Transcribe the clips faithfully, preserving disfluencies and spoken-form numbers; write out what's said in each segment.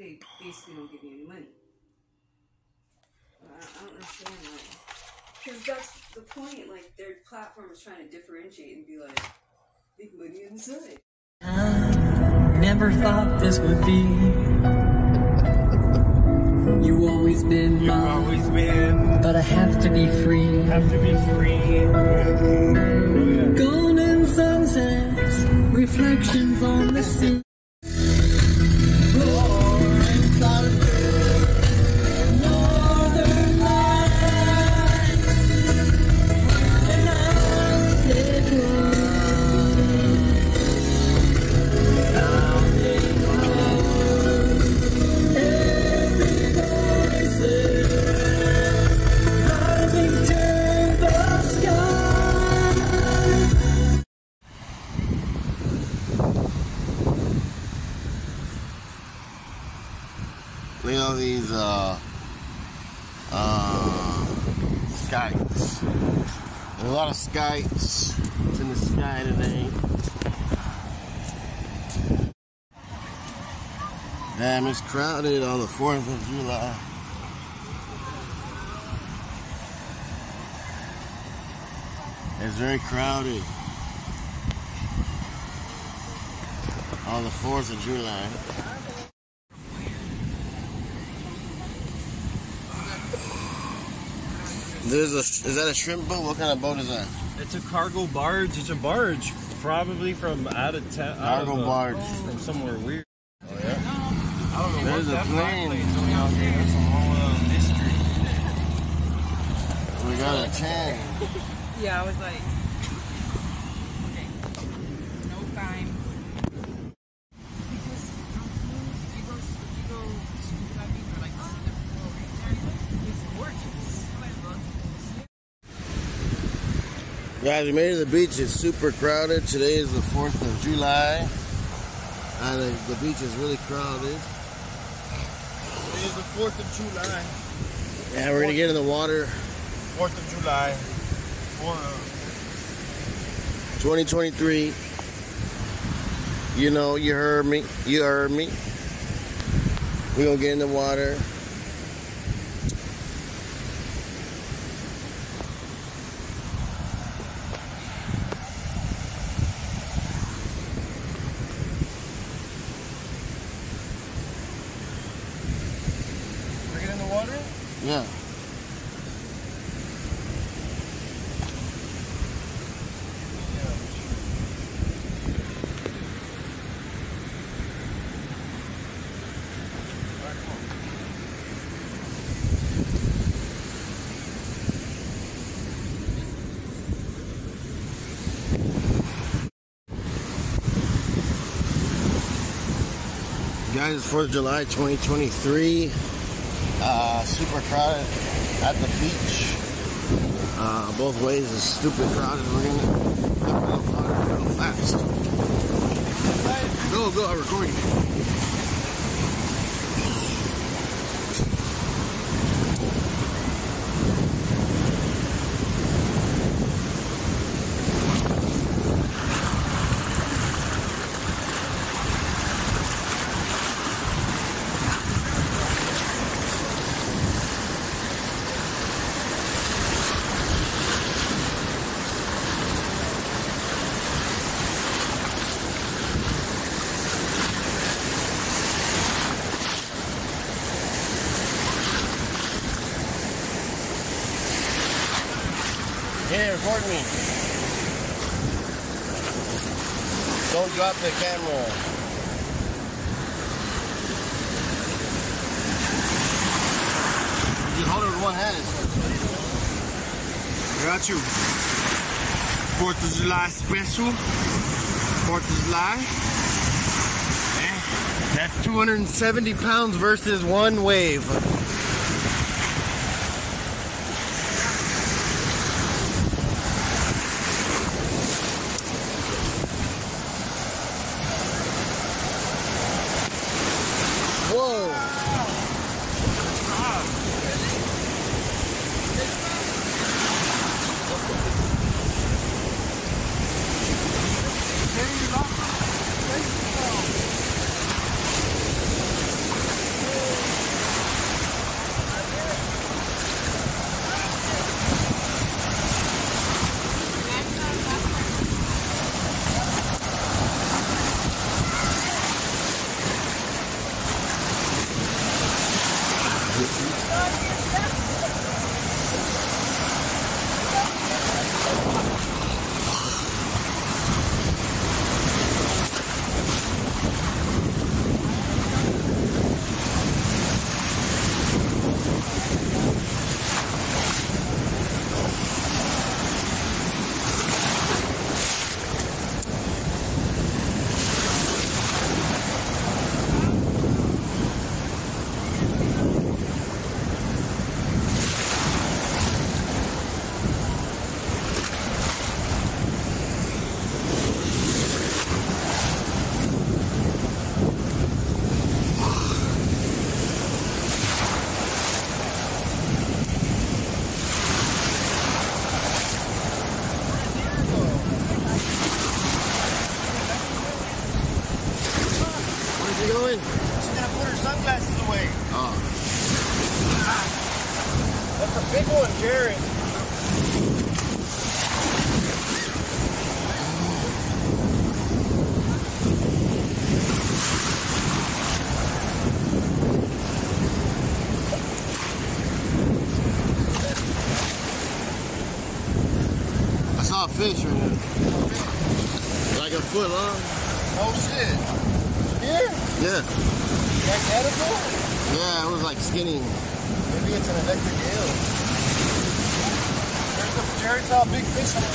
they basically don't give you any money. I, I don't understand that. Because that's the point. Like, their platform is trying to differentiate and be like, make money inside. I never thought this would be. You always been You've mine, always been. but I have to be free. Have to be free. Golden sunsets, reflections on the sea. Look at all these uh, uh, skites. There's a lot of skites in the sky today. Damn, it's crowded on the fourth of July. It's very crowded on the fourth of July. There's a, is that a shrimp boat? What kind of boat is that? It's a cargo barge. It's a barge, probably from out of town. Cargo of, uh, barge. From somewhere weird. Oh yeah. I don't know. There's what a that plane. plane's doing out here. That's a whole uh, mystery. We got a tan. Yeah, I was like, okay, no time. Because you go, you go scuba diving or like see the coral reef area, it's gorgeous. Guys, we made it to the beach. It's super crowded. Today is the fourth of July. And the, the beach is really crowded. It is the fourth of July. Yeah, we're gonna get in the water. fourth of July. For, uh, twenty twenty-three. You know, you heard me. You heard me. We're gonna get in the water. we get in the water? Yeah. Guys, it's fourth of July twenty twenty-three. Uh, super crowded at the beach. Uh, both ways is stupid crowded. We're gonna have to go real fast. Go, go, I'm recording. Here, record me. Don't drop the camera. You hold it with one hand. I got you. fourth of July special. fourth of July. That's two hundred seventy pounds versus one wave. Whoa. she going? She's gonna put her sunglasses away. Oh. That's a big one, Jared. I saw a fish right here. Like a foot long. Oh shit. Here? Yeah. Like edible? Yeah, it was like skinny. Maybe it's an electric eel. There's the Jared saw a big fish on it.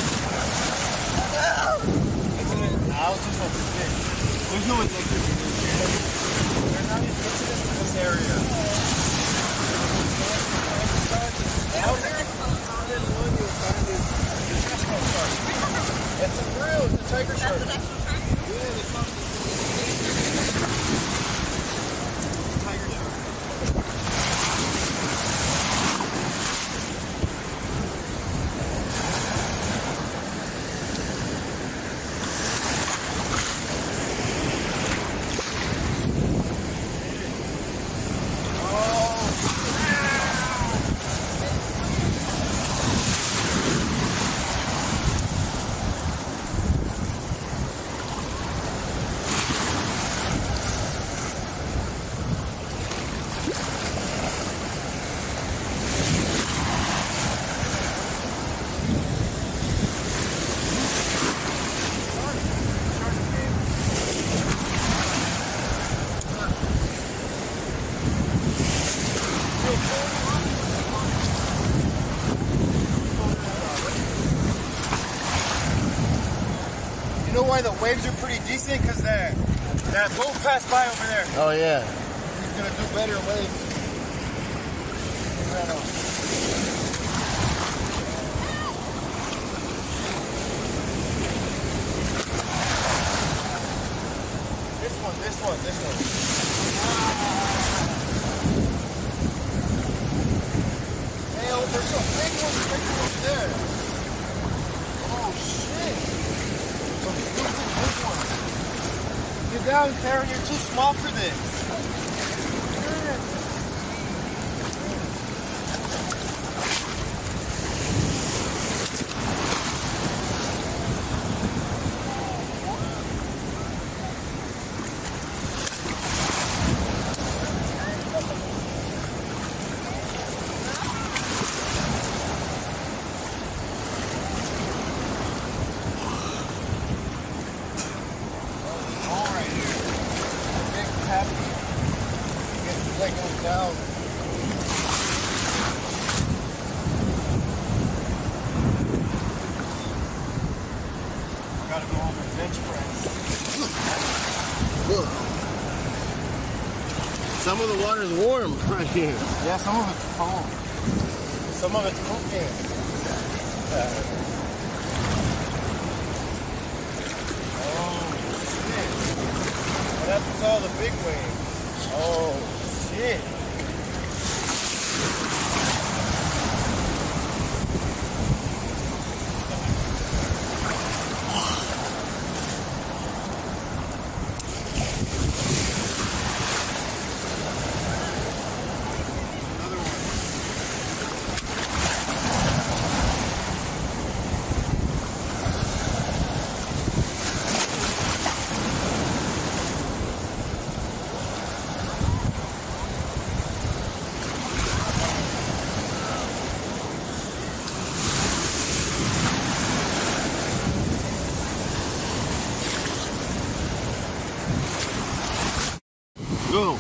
It's an, I was just a fish. There's no electric eel. There's not even incidents in this area. Out there, this one you'll find is the chestnut shark. It's a real, it's a tiger shark. Yeah, they call it tiger shark. You know why the waves are pretty decent? Because that, that boat passed by over there. Oh, yeah. He's going to do better waves. Right on. This one, this one, this one. Hey, oh, there's some big ones right over there. Oh, shit. Some big, big, big ones. Get down, Karen. You're too small for this. Down. Gotta go home and bench press. Look. Some of the water's warm right here. Yeah, some of it's cold. Some of it's cooking. Yeah. Oh, shit. What happens to all the big waves? Oh, shit. Go.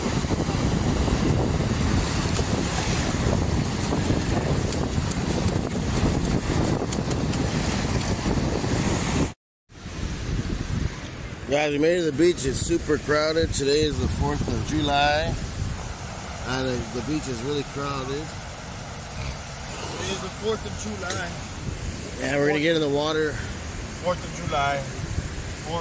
Guys, we made it to the beach. It's super crowded. Today is the fourth of July. And uh, the beach is really crowded. It is the fourth of July. And we're going to get in the water. fourth of July. For,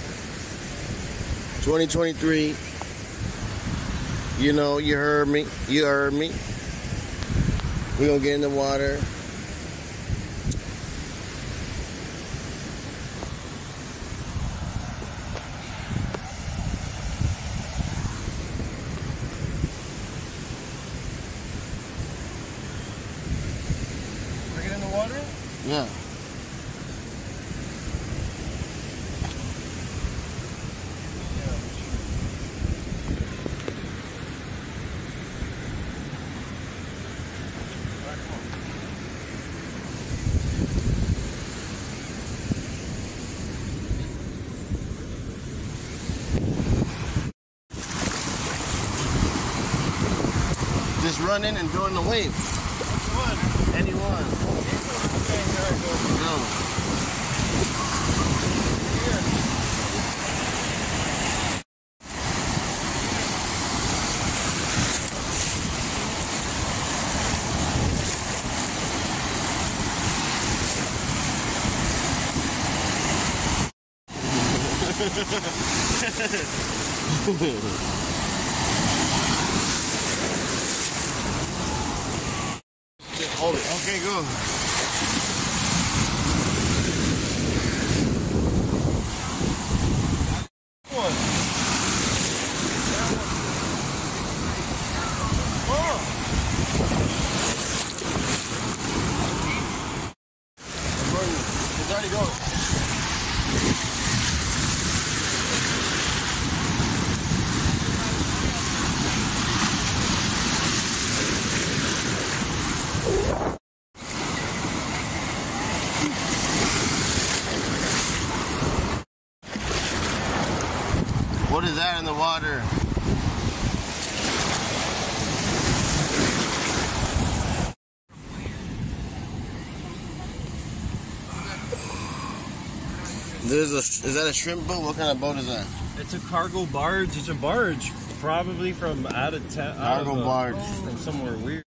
uh, twenty twenty-three. You know, you heard me. You heard me. We're going to get in the water. Yeah. Just run in and join the wave. Which one? Anyone. Okay, here I go. No. Just hold it. Okay, go. One. Oh. It's already going. What is that in the water? There's a, is that a shrimp boat? What kind of boat is that? It's a cargo barge. It's a barge, probably from out of town. Cargo barge. From somewhere weird.